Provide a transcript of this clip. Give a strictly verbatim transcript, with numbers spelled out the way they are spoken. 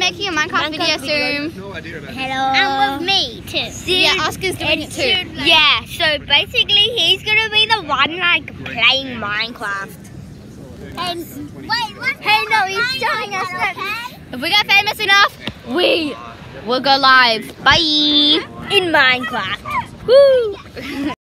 making a Minecraft, Minecraft video soon. No idea about Hello. And with me too. Soon, yeah, Oscar's doing it too. Like, yeah, so basically he's gonna be the one like playing Minecraft. And wait, what? Hey, no, he's showing us that. If we get famous enough, we will go live. Bye. In Minecraft. Woo!